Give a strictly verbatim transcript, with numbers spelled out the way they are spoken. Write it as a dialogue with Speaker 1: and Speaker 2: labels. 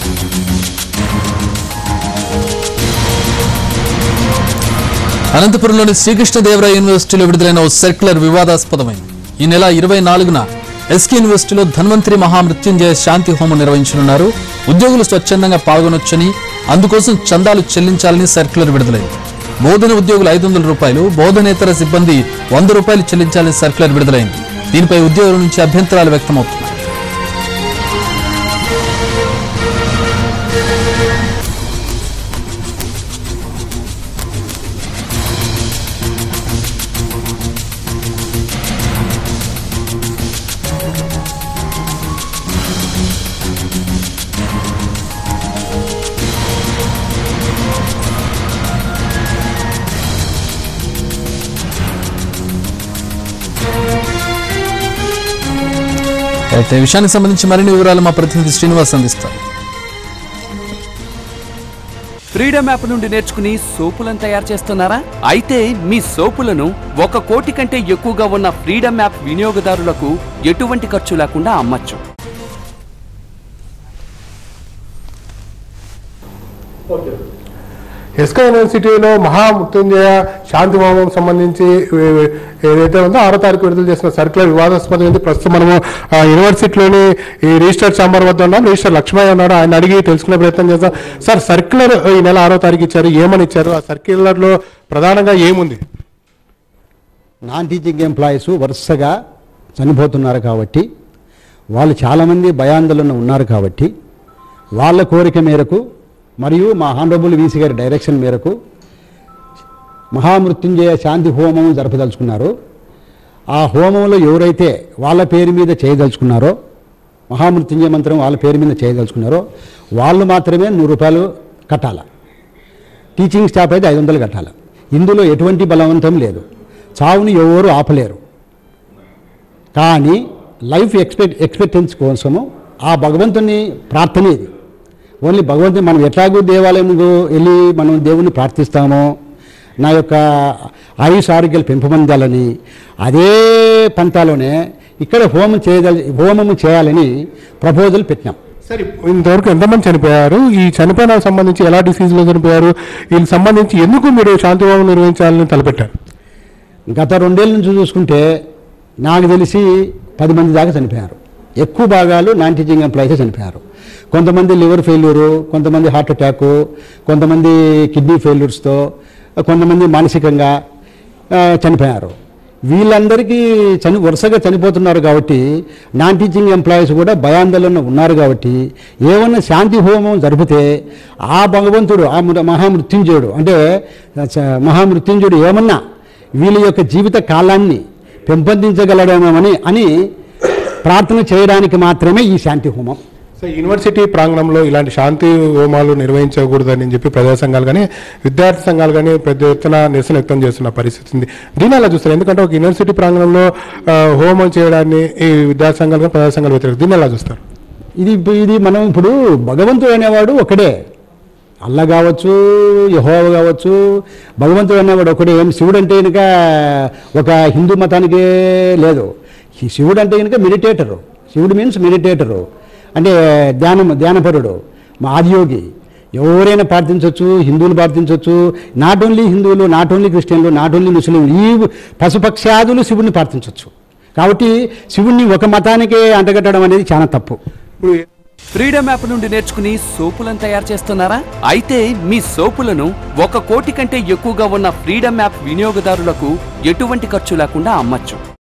Speaker 1: అనంతపురంలోని శ్రీకృష్ణదేవరాయ యూనివర్సిటీలో విడుదలైన ఓ సర్క్యులర్ వివాదాస్పదమైంది. ఈ నెల ఇరవై నాలుగున ఎస్కే యూనివర్సిటీలో ధన్వంతరి మహామృత్యుంజయ శాంతి హోమం నిర్వహించనున్నారు. ఉద్యోగులు స్వచ్ఛందంగా పాల్గొనొచ్చని, అందుకోసం చందాలు చెల్లించాలని సర్క్యులర్ విడుదలైంది. బోధన ఉద్యోగులు ఐదు వందల రూపాయలు, బోధనేతర సిబ్బంది వంద రూపాయలు చెల్లించాలని సర్క్యులర్ విడుదలైంది. దీనిపై ఉద్యోగుల నుంచి అభ్యంతరాలు వ్యక్తమవుతున్నాయి. అయితే విషయానికి సంబంధించి మరిన్ని వివరాలు మా ప్రతినిధి శ్రీనివాస్ అందిస్తారు.
Speaker 2: ఫ్రీడమ్ యాప్ నుండి నేర్చుకుని సోపులను తయారు చేస్తున్నారా? అయితే మీ సోపులను ఒక కోటి కంటే ఎక్కువగా ఉన్న ఫ్రీడమ్ యాప్ వినియోగదారులకు ఎటువంటి ఖర్చు లేకుండా అమ్మచ్చు.
Speaker 3: ఎస్కే యూనివర్సిటీలో మహామృత్యుంజయ శాంతి హోమం సంబంధించి ఏదైతే ఉందో ఆరో తారీఖు విడుదల చేసిన సర్క్యులర్ వివాదాస్పదమైంది. ప్రస్తుతం మనము యూనివర్సిటీలోని ఈ రిజిస్టర్ ఛాంబర్ వద్ద ఉన్నాం. రిజిస్టర్ లక్ష్మయ్య ఉన్నాడు, ఆయన అడిగి తెలుసుకునే ప్రయత్నం చేస్తాం. సార్, సర్క్యులర్ ఈ నెల ఆరో తారీఖు ఇచ్చారు, ఏమని ఇచ్చారు? ఆ సర్క్యులర్లో ప్రధానంగా ఏముంది?
Speaker 4: నాన్ టీచింగ్ ఎంప్లాయీస్ వరుసగా చనిపోతున్నారు కాబట్టి, వాళ్ళు చాలామంది భయాందోళన ఉన్నారు కాబట్టి, వాళ్ళ కోరిక మేరకు మరియు మా హానరబుల్ వీసీ గారి డైరెక్షన్ మేరకు మహామృత్యుంజయ శాంతి హోమం జరపదలుచుకున్నారు. ఆ హోమంలో ఎవరైతే వాళ్ళ పేరు మీద చేయదలుచుకున్నారో, మహామృత్యుంజయ మంత్రం వాళ్ళ పేరు మీద చేయదలుచుకున్నారో వాళ్ళు మాత్రమే నూరు రూపాయలు కట్టాలి. టీచింగ్ స్టాఫ్ అయితే ఐదు వందలు కట్టాలి. ఇందులో ఎటువంటి బలవంతం లేదు. చావుని ఎవరు ఆపలేరు. కానీ లైఫ్ ఎక్స్పెక్ట్ ఎక్స్పెక్టెన్సీ కోసము ఆ భగవంతుని ప్రార్థన ఇది. ఓన్లీ భగవంతుని మనం ఎట్లాగూ దేవాలయంకు వెళ్ళి మనం దేవుణ్ణి ప్రార్థిస్తామో, నా యొక్క ఆయుష్ ఆరోగ్యాలు పెంపొందాలని, అదే పంతాలోనే ఇక్కడ హోమం చేయదలి హోమము చేయాలని ప్రపోజల్ పెట్టినాం.
Speaker 3: సరే, ఇంతవరకు ఎంతమంది చనిపోయారు? ఈ చనిపోయిన సంబంధించి ఎలా డిసీజ్లో చనిపోయారు? వీళ్ళకి సంబంధించి ఎందుకు మీరు శాంతి హోమం నిర్వహించాలని తలపెట్టారు?
Speaker 4: గత రెండేళ్ళ నుంచి చూసుకుంటే నాకు తెలిసి పది మంది దాకా చనిపోయారు. ఎక్కువ భాగాలు నాన్ టీచింగ్ ఎంప్లాయీస్ చనిపోయారు. కొంతమంది లివర్ ఫెయిల్యూరు, కొంతమంది హార్ట్ అటాకు, కొంతమంది కిడ్నీ ఫెయిల్యూర్స్తో, కొంతమంది మానసికంగా చనిపోయారు. వీళ్ళందరికీ చని వరుసగా చనిపోతున్నారు కాబట్టి నాన్ టీచింగ్ ఎంప్లాయీస్ కూడా భయాందోళన ఉన్నారు కాబట్టి ఏమన్నా శాంతి హోమం జరిపితే ఆ భగవంతుడు, ఆ మహామృత్యుంజయుడు అంటే మహామృత్యుంజయుడు ఏమన్నా వీళ్ళ యొక్క జీవిత కాలాన్ని పెంపొందించగలడేమని అని ప్రార్థన చేయడానికి మాత్రమే ఈ శాంతి హోమం.
Speaker 3: సో యూనివర్సిటీ ప్రాంగణంలో ఇలాంటి శాంతి హోమాలు నిర్వహించకూడదని చెప్పి ప్రజా సంఘాలు కానీ విద్యార్థి సంఘాలు కానీ పెద్ద ఎత్తున నిరసన వ్యక్తం చేస్తున్న పరిస్థితి ఉంది. దీని అలా చూస్తారు? ఎందుకంటే ఒక యూనివర్సిటీ ప్రాంగణంలో హోమం చేయడాన్ని ఈ విద్యార్థి సంఘాలు కానీ ప్రజా సంఘాలు వ్యతిరేక. దీన్ని ఎలా చూస్తారు?
Speaker 4: ఇది ఇది మనం ఇప్పుడు భగవంతుడు అనేవాడు ఒకడే. అల్లా కావచ్చు, యెహోవా కావచ్చు, భగవంతుడు అనేవాడు ఒకడే. ఏం శివుడు అంటే కనుక ఒక హిందూ మతానికే లేదు. శివుడు అంటే కనుక మెడిటేటరు. శివుడు మీన్స్ మెడిటేటరు అంటే ధ్యానం ధ్యానపరుడు, మా ఆదియోగి. ఎవరైనా ప్రార్థించవచ్చు, హిందువులు ప్రార్థించవచ్చు. నాట్ ఓన్లీ హిందువులు, నాట్ ఓన్లీ క్రిస్టియన్లు, నాట్ ఓన్లీ ముస్లింలు, ఈ పశుపక్షాదులు శివుడిని ప్రార్థించవచ్చు. కాబట్టి శివుడిని ఒక మతానికే అంటగట్టడం అనేది చాలా తప్పు.
Speaker 2: ఫ్రీడమ్ యాప్ నుండి నేర్చుకుని సోపులను తయారు చేస్తున్నారా? అయితే మీ సోపులను ఒక కోటి కంటే ఎక్కువగా ఉన్న ఫ్రీడమ్ యాప్ వినియోగదారులకు ఎటువంటి ఖర్చు లేకుండా అమ్మచ్చు.